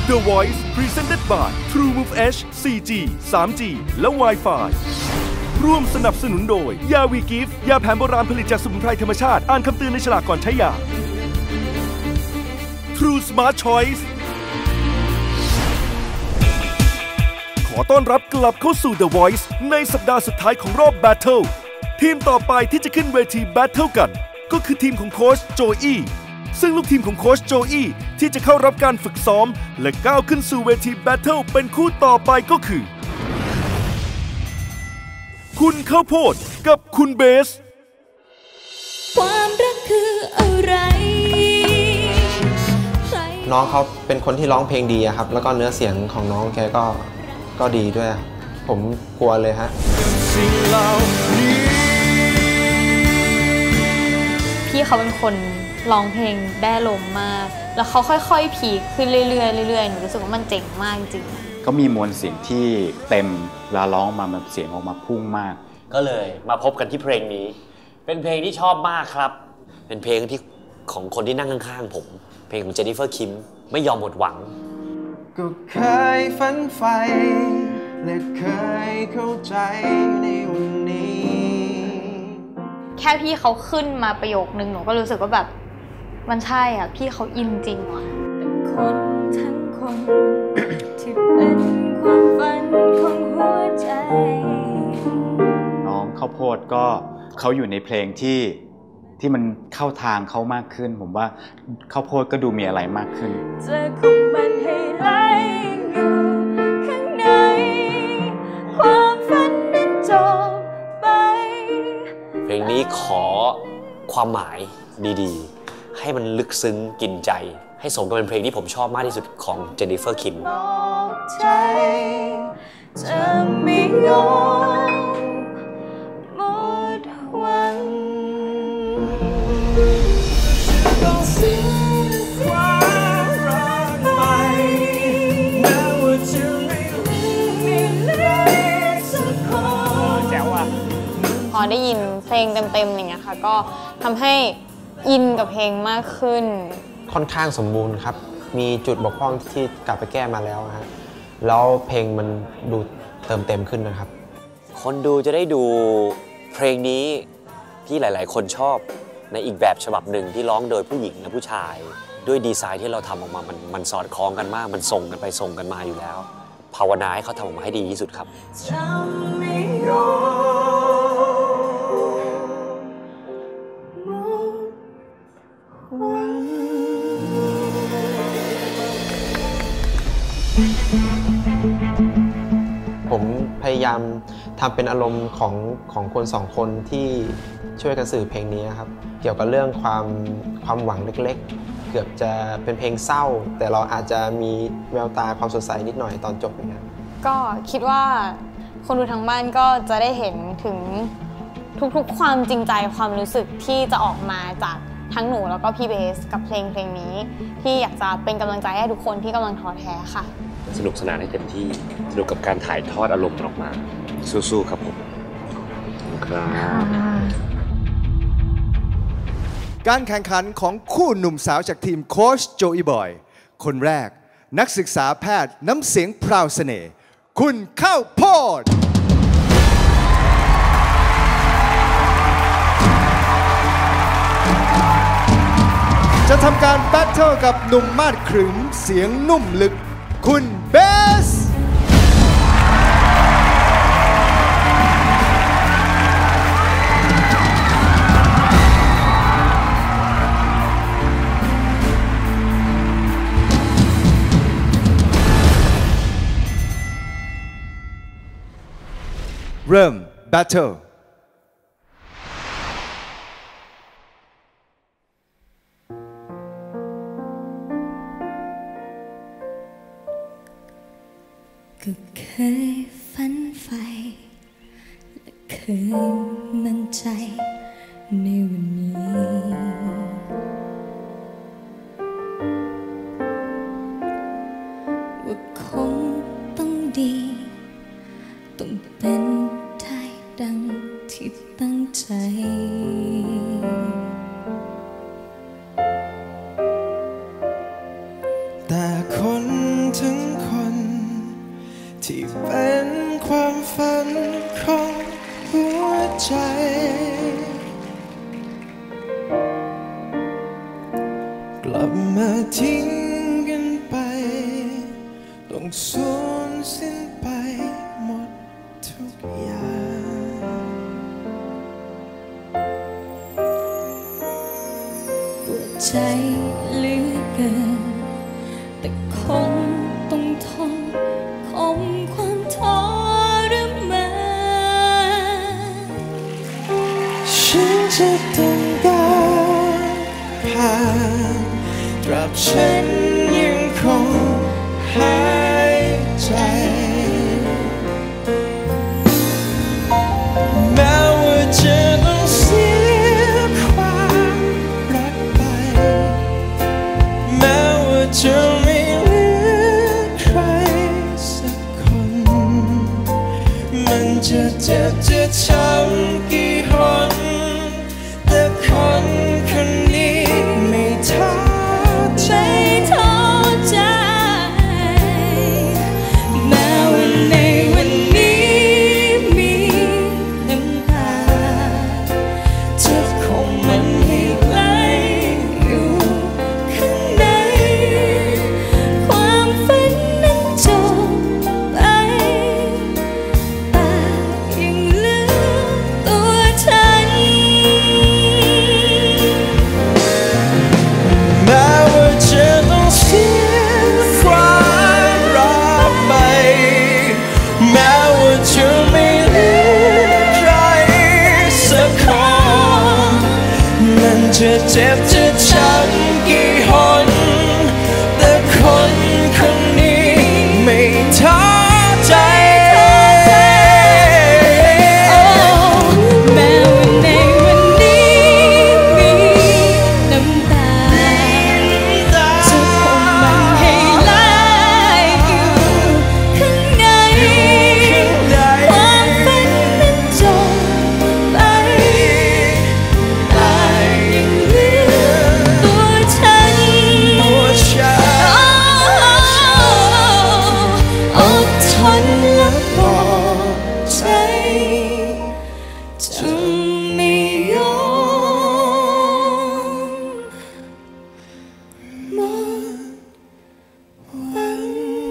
The Voice Presented by TrueMove H 4G 3G และ Wi-Fi ร่วมสนับสนุนโดยยาวีกิฟต์ยาแผนโบราณผลิตจากสมุนไพรธรรมชาติอ่านคำเตือนในฉลากก่อนใช้ยา True Smart Choice ขอต้อนรับกลับเข้าสู่ The Voice ในสัปดาห์สุดท้ายของรอบ Battle ทีมต่อไปที่จะขึ้นเวที Battle กันก็คือทีมของโค้ชโจอี้ซึ่งลูกทีมของโค้ชโจอี้ที่จะเข้ารับการฝึกซ้อมและก้าวขึ้นสู่เวที Battle เป็นคู่ต่อไปก็คือคุณข้าวโพดกับคุณเบสความรักคืออะไรน้องเขาเป็นคนที่ร้องเพลงดีครับแล้วก็เนื้อเสียงของน้องแกก็ดีด้วยผมกลัวเลยฮะพี่เขาเป็นคนร้องเพลงได้ลมมากแล้วเขาค่อยๆพีคขึ้นเรื่อยๆเรื่อยๆหนูรู้สึกว่ามันเจ๋งมากจริงก็มีมวลเสียงที่เต็มเวลาร้องมาแบบเสียงออกมาพุ่งมากก็เลยมาพบกันที่เพลงนี้เป็นเพลงที่ชอบมากครับเป็นเพลงที่ของคนที่นั่งข้างๆผมเพลงของเจนนิเฟอร์คิมไม่ยอมหมดหวังก็เคยฝันใฝ่และเคยเข้าใจในวันนี้แค่พี่เขาขึ้นมาประโยคนึงหนูก็รู้สึกว่าแบบมันใช่อ่ะพี่เขาอินจริงว่ะเป็นคนทั้งคน ที่เป็นความฝันของหัวใจน้องข้าวโพดก็เขาอยู่ในเพลงที่มันเข้าทางเขามากขึ้นผมว่าข้าวโพดก็ดูมีอะไรมากขึ้นเจอคุมมันให้ไหลอยู่ข้างในความฝันนั้นจบไปเพลงนี้ขอความหมายดีๆให้มันลึกซึ้งกินใจให้สมกับเป็นเพลงที่ผมชอบมากที่สุดของเจนนิเฟอร์คิมจะไม่ยอมหมดหวังต้องสิ้นความรักไปแม้ว่าจะไม่มีเลยสักคนแจ๋วอ่ะพอได้ยินเพลงเต็มๆอย่างเงี้ยค่ะก็ทำให้อินกับเพลงมากขึ้นค่อนข้างสมบูรณ์ครับมีจุดบกพร่องที่กลับไปแก้มาแล้วฮะแล้วเพลงมันดูเติมเต็มขึ้นนะครับคนดูจะได้ดูเพลงนี้ที่หลายๆคนชอบในอีกแบบฉบับหนึ่งที่ร้องโดยผู้หญิงและผู้ชายด้วยดีไซน์ที่เราทำออกมามันสอดคล้องกันมากมันส่งกันไปส่งกันมาอยู่แล้วภาวนาให้เขาทำออกมาให้ดีที่สุดครับผมพยายามทำเป็นอารมณ์ของคนสองคนที่ช่วยกันสื่อเพลงนี้ครับเกี่ยวกับเรื่องความหวังเล็กๆเกือบจะเป็นเพลงเศร้าแต่เราอาจจะมีแววตาความสดใสนิดหน่อยตอนจบนะครับก็คิดว่าคนดูทางบ้านก็จะได้เห็นถึงทุกๆความจริงใจความรู้สึกที่จะออกมาจากทั้งหนูแล้วก็พี่เบสกับเพลงนี้ที่อยากจะเป็นกำลังใจให้ทุกคนที่กำลังท้อแท้ค่ะสนุกสนานให้เต็มที่สนุกกับการถ่ายทอดอารมณ์ออกมาสู้ๆครับผมครับการแข่งขันของคู่หนุ่มสาวจากทีมโค้ชโจอี้บอยคนแรกนักศึกษาแพทย์น้ำเสียงพราวเสน่ห์คุณข้าวโพดจะทำการแบทเทิลกับหนุ่มมาดขรึมเสียงนุ่มลึกคุณเบสเริ่มแบทเทิลก็เคยฝันใฝ่และเคยมั่นใจในวันนี้ว่าคงต้องดีต้องเป็นได้ดังที่ตั้งใจแต่คนทั้ที่เป็นความฝันของหัวใจกลับมาทิ้งกันไปต้องสูญสิ้นไปหมดทุกอย่างปวดใจเหลือเกินแต่คงต้องทนคมความทรมานฉันจะต้องก้าวผ่านตราบฉันยังคงหายใจแม้ว่าจะต้องเสียความรักไปแม้ว่าจะไม่เหลือใครสักคนมันจะเจ็บจะช้ำกี่หนแต่คนคนนี้ไม่ท้อใจแม้ว่าในวันนี้มีน้ำตาจะคงมันให้ไหลอยู่ข้างในความฝันนั้นจบไปแต่ยังเหลือตัวฉันแม้ว่าจะต้องเสียความรักไปแม้ว่าจะไม่เหลือใครสักคนมันจะเจ็บจะช้ำกี่หนแต่คนคนนี้ไม่ท้อใจแม้ว่าในวันนี้มีน้ำตาจะคงมันให้ไหลอยู่ข้างในความฝันนั้นจบไปแต่ยังเหลือตัวฉันอดทนและบอกใจจะไม่ยอมหมดหวัง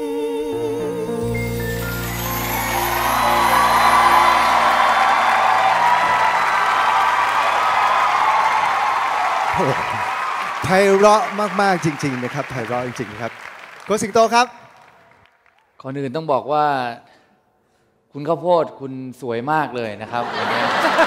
ไพเราะมากๆจริงๆนะครับไพเราะจริงๆครับโค้ชสิงโตครับก่อนอื่นต้องบอกว่า คุณข้าวโพดคุณสวยมากเลยนะครับวันนี้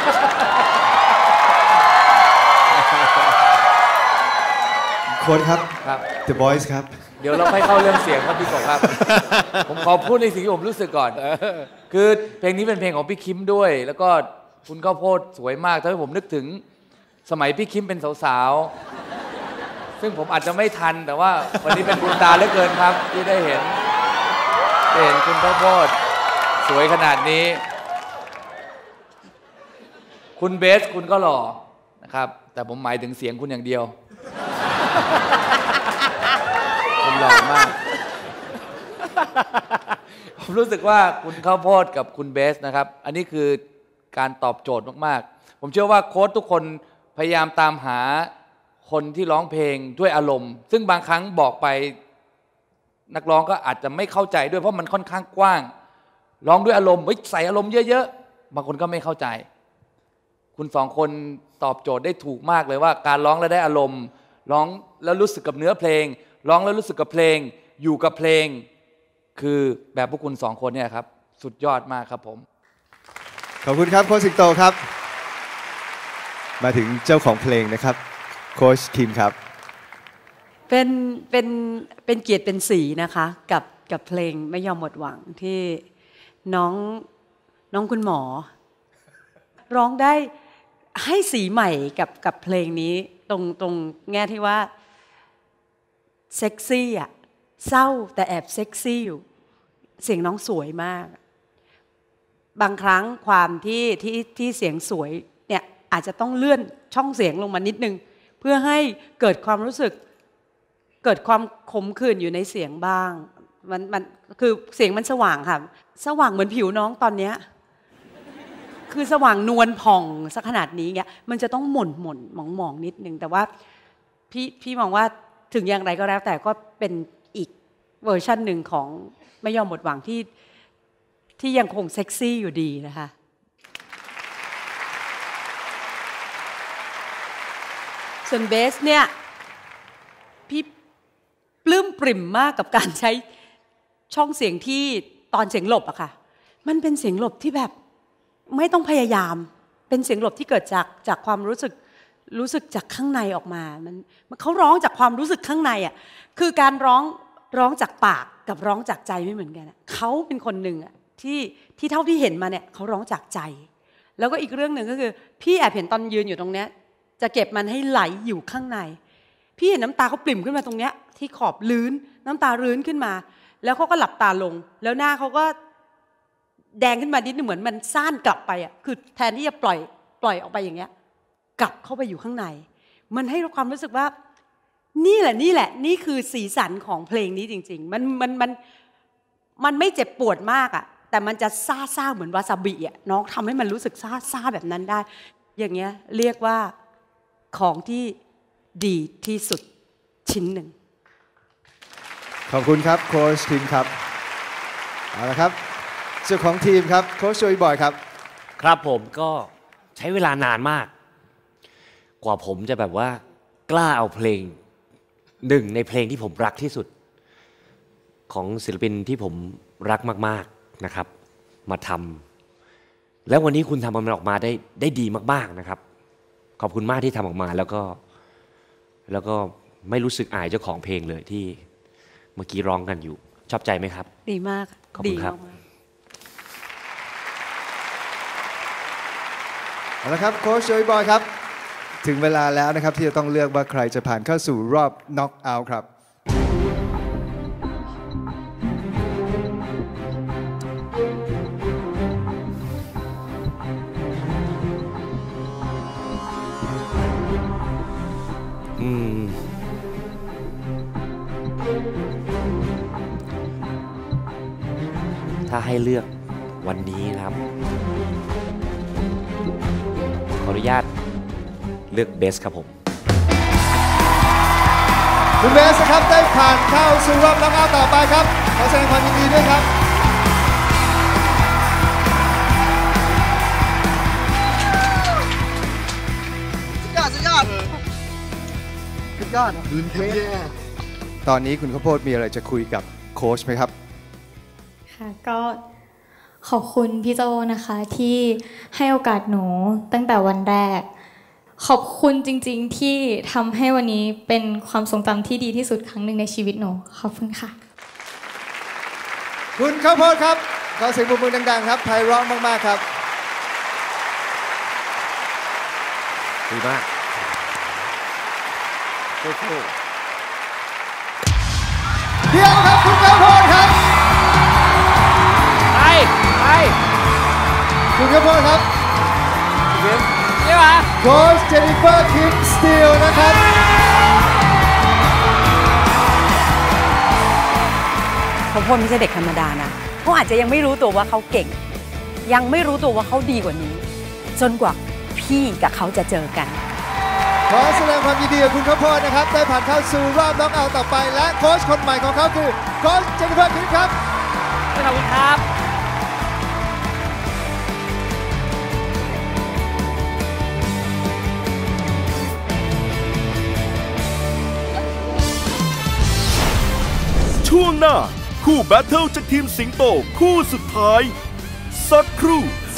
โค้ชครับครับ The Voice ครับเดี๋ยวเราไปเข้าเรื่องเสียงครับพี่กบครับ ผมขอพูดในสิ่งที่ผมรู้สึกก่อน คือเพลงนี้เป็นเพลงของพี่คิมด้วย แล้วก็คุณข้าวโพดสวยมากทำให้ผมนึกถึงสมัยพี่คิมเป็นสาวๆ ซึ่งผมอาจจะไม่ทันแต่ว่าวันนี้เป็นบุญตาเหลือเกินครับ ที่ได้เห็นคุณข้าวโพดสวยขนาดนี้ คุณเบสคุณก็หล่อนะครับ แต่ผมหมายถึงเสียงคุณอย่างเดียว คุณหล่อมาก ผมรู้สึกว่าคุณข้าวโพดกับคุณเบสนะครับ อันนี้คือการตอบโจทย์มากๆ ผมเชื่อว่าโค้ชทุกคนพยายามตามหาคนที่ร้องเพลงด้วยอารมณ์ ซึ่งบางครั้งบอกไปนักร้องก็อาจจะไม่เข้าใจด้วยเพราะมันค่อนข้างกว้าง ร้องด้วยอารมณ์ใส่อารมณ์เยอะๆ บางคนก็ไม่เข้าใจ คุณสองคนตอบโจทย์ได้ถูกมากเลยว่าการร้องแล้วได้อารมณ์ ร้องแล้วรู้สึกกับเนื้อเพลง ร้องแล้วรู้สึกกับเพลง อยู่กับเพลง คือแบบพวกคุณสองคนเนี่ยครับสุดยอดมากครับผมขอบคุณครับโค้ชสิงโตครับ มาถึงเจ้าของเพลงนะครับโค้ชคิมครับเป็นเกียรติเป็นสีนะคะกับเพลงไม่ยอมหมดหวังที่น้องคุณหมอ ร้องได้ให้สีใหม่กับเพลงนี้ตรงแง่ที่ว่าเซ็กซี่อ่ะเศร้าแต่แอบเซ็กซี่อยู่เสียงน้องสวยมาก บางครั้งความที่เสียงสวยเนี่ยอาจจะต้องเลื่อนช่องเสียงลงมานิดนึงเพื่อให้เกิดความรู้สึกเกิดความขมขื่นอยู่ในเสียงบ้างมันคือเสียงมันสว่างค่ะสว่างเหมือนผิวน้องตอนเนี้ยคือสว่างนวลผ่องสักขนาดนี้เงี้ยมันจะต้องหม่นหมองนิดนึงแต่ว่าพี่มองว่าถึงอย่างไรก็แล้วแต่ก็เป็นอีกเวอร์ชันหนึ่งของไม่ยอมหมดหวังที่ยังคงเซ็กซี่อยู่ดีนะคะส่วนเบสเนี่ยพี่ปลื้มปริ่มมากกับการใช้ช่องเสียงที่ตอนเสียงหลบอะค่ะมันเป็นเสียงหลบที่แบบไม่ต้องพยายามเป็นเสียงหลบที่เกิดจากความรู้สึกจากข้างในออกมามันเขาร้องจากความรู้สึกข้างในอะคือการร้องจากปากกับร้องจากใจไม่เหมือนกันเขาเป็นคนหนึ่งอะที่เท่าที่เห็นมาเนี่ยเขาร้องจากใจแล้วก็อีกเรื่องหนึ่งก็คือพี่แอบเห็นตอนยืนอยู่ตรงเนี้ยจะเก็บมันให้ไหลอยู่ข้างในพี่เห็นน้ำตาเขาปริ่มขึ้นมาตรงเนี้ยที่ขอบลื้นน้ำตารื้นขึ้นมาแล้วเขาก็หลับตาลงแล้วหน้าเขาก็แดงขึ้นมานิดนึงเหมือนมันซ่านกลับไปอ่ะคือแทนที่จะปล่อยออกไปอย่างเงี้ยกลับเข้าไปอยู่ข้างในมันให้ความรู้สึกว่านี่แหละนี่คือสีสันของเพลงนี้จริงๆมันไม่เจ็บปวดมากอ่ะแต่มันจะซ่าเหมือนวาซาบิอ่ะน้องทำให้มันรู้สึกซ่าแบบนั้นได้อย่างเงี้ยเรียกว่าของที่ดีที่สุดชิ้นหนึ่งขอบคุณครับโค้ชทีมครับเอาละครับเจ้าของทีมครับโค้ชโจอีบอยครับครับผมก็ใช้เวลานานมากกว่าผมจะแบบว่ากล้าเอาเพลงหนึ่งในเพลงที่ผมรักที่สุดของศิลปินที่ผมรักมากๆนะครับมาทำแล้ววันนี้คุณทำมันออกมาได้ดีมากๆนะครับขอบคุณมากที่ทำออกมาแล้วก็ไม่รู้สึกอายเจ้าของเพลงเลยที่เมื่อกี้ร้องกันอยู่ชอบใจไหมครับดีมากขอบคุณครับเอาละครับโค้ชโจอีบอยครับถึงเวลาแล้วนะครับที่จะต้องเลือกว่าใครจะผ่านเข้าสู่รอบน็อกเอาท์ครับถ้าให้เลือกวันนี้นะครับขออนุญาตเลือกเบสครับผมคุณเบสครับได้ผ่านเข้าสู่รอบน็อกเอาท์ต่อไปครับขอแสดงความยินดีด้วยครับสุดยอดคืนเทปตอนนี้คุณข้าวโพดมีอะไรจะคุยกับโค้ชไหมครับค่ะก็ขอบคุณพี่โจนะคะที่ให้โอกาสหนูตั้งแต่วันแรกขอบคุณจริงๆที่ทำให้วันนี้เป็นความทรงจำที่ดีที่สุดครั้งหนึ่งในชีวิตหนูขอบคุณค่ะคุณข้าวโพดครับขอเสียงปรบมือดังๆครับไพเราะมากๆครับดีมากเดี๋ยวครับคุณข้าวโพดครับไปคุณข้าวโพดครับนี่วะโค้ชเจนนิเฟอร์คิมสตีลนะครับเขาพลไม่ใช่เด็กธรรมดานะเขาอาจจะยังไม่รู้ตัวว่าเขาเก่งยังไม่รู้ตัวว่าเขาดีกว่านี้จนกว่าพี่กับเขาจะเจอกันขอแสดงความยินดีกับคุณข้าวโพดนะครับได้ผ่านเข้าสู่รอบน็อกเอาท์ต่อไปและโค้ชคนใหม่ของเขาคือโค้ชเจนนิเฟอร์คิมครับขอบคุณครับช่วงหน้าคู่แบทเทิลจากทีมสิงโตคู่สุดท้ายสักครู่